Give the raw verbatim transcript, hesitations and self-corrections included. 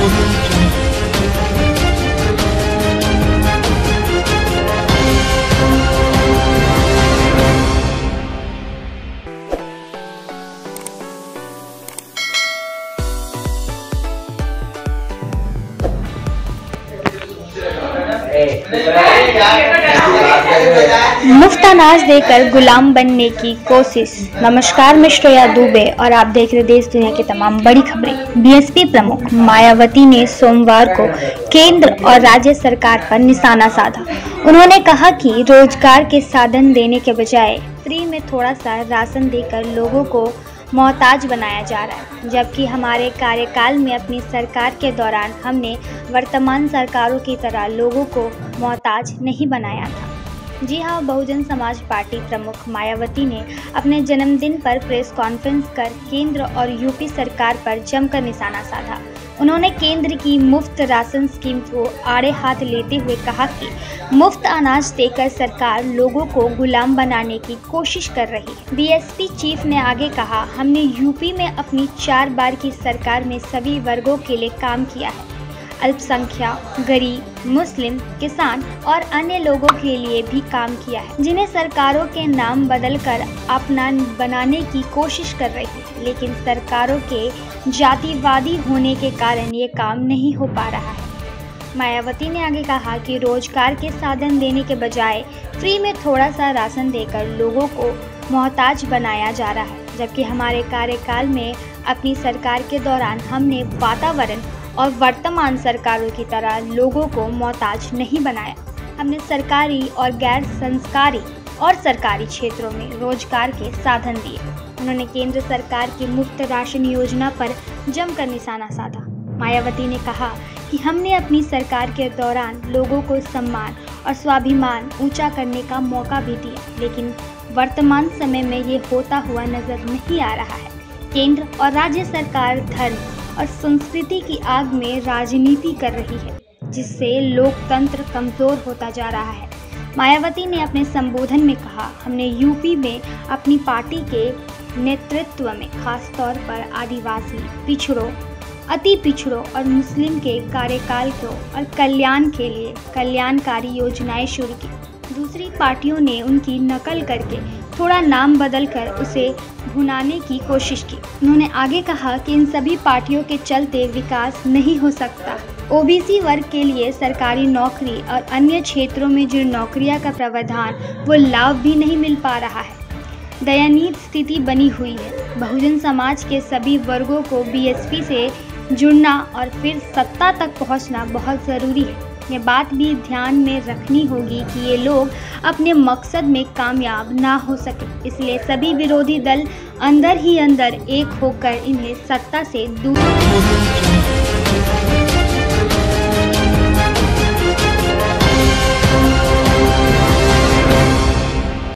मुफ्त अनाज देकर गुलाम बनने की कोशिश। नमस्कार, मैं श्रेया दुबे और आप देख रहे देश दुनिया की तमाम बड़ी खबरें। बीएसपी प्रमुख मायावती ने सोमवार को केंद्र और राज्य सरकार पर निशाना साधा। उन्होंने कहा कि रोजगार के साधन देने के बजाय फ्री में थोड़ा सा राशन देकर लोगों को मोहताज बनाया जा रहा है, जबकि हमारे कार्यकाल में अपनी सरकार के दौरान हमने वर्तमान सरकारों की तरह लोगों को मोहताज नहीं बनाया था। जी हाँ, बहुजन समाज पार्टी प्रमुख मायावती ने अपने जन्मदिन पर प्रेस कॉन्फ्रेंस कर केंद्र और यूपी सरकार पर जमकर निशाना साधा। उन्होंने केंद्र की मुफ्त राशन स्कीम को आड़े हाथ लेते हुए कहा कि मुफ्त अनाज देकर सरकार लोगों को गुलाम बनाने की कोशिश कर रही है। बीएसपी चीफ ने आगे कहा, हमने यूपी में अपनी चार बार की सरकार में सभी वर्गों के लिए काम किया है। अल्पसंख्यक, गरीब, मुस्लिम, किसान और अन्य लोगों के लिए भी काम किया है, जिन्हें सरकारों के नाम बदलकर अपना बनाने की कोशिश कर रही है। लेकिन सरकारों के जातिवादी होने के कारण ये काम नहीं हो पा रहा है। मायावती ने आगे कहा कि रोजगार के साधन देने के बजाय फ्री में थोड़ा सा राशन देकर लोगों को मोहताज बनाया जा रहा है, जबकि हमारे कार्यकाल में अपनी सरकार के दौरान हमने वातावरण और वर्तमान सरकारों की तरह लोगों को मोहताज नहीं बनाया। हमने सरकारी और गैर सरकारी और सरकारी क्षेत्रों में रोजगार के साधन दिए। उन्होंने केंद्र सरकार की मुफ्त राशन योजना पर जमकर निशाना साधा। मायावती ने कहा कि हमने अपनी सरकार के दौरान लोगों को सम्मान और स्वाभिमान ऊंचा करने का मौका भी दिया, लेकिन वर्तमान समय में ये होता हुआ नजर नहीं आ रहा है। केंद्र और राज्य सरकार धर्म और संस्कृति की आग में राजनीति कर रही है, जिससे लोकतंत्र कमजोर होता जा रहा है। मायावती ने अपने संबोधन में कहा, हमने यूपी में अपनी पार्टी के नेतृत्व में खास तौर पर आदिवासी, पिछड़ों, अति पिछड़ों और मुस्लिम के कार्यकाल को और कल्याण के लिए कल्याणकारी योजनाएं शुरू की। दूसरी पार्टियों ने उनकी नकल करके थोड़ा नाम बदलकर उसे भुनाने की कोशिश की। उन्होंने आगे कहा कि इन सभी पार्टियों के चलते विकास नहीं हो सकता। ओबीसी वर्ग के लिए सरकारी नौकरी और अन्य क्षेत्रों में जो नौकरियां का प्रावधान वो लाभ भी नहीं मिल पा रहा है। दयनीय स्थिति बनी हुई है। बहुजन समाज के सभी वर्गों को बीएसपी से जुड़ना और फिर सत्ता तक पहुंचना बहुत ज़रूरी है। ये बात भी ध्यान में रखनी होगी कि ये लोग अपने मकसद में कामयाब ना हो सके, इसलिए सभी विरोधी दल अंदर ही अंदर एक होकर इन्हें सत्ता से दूर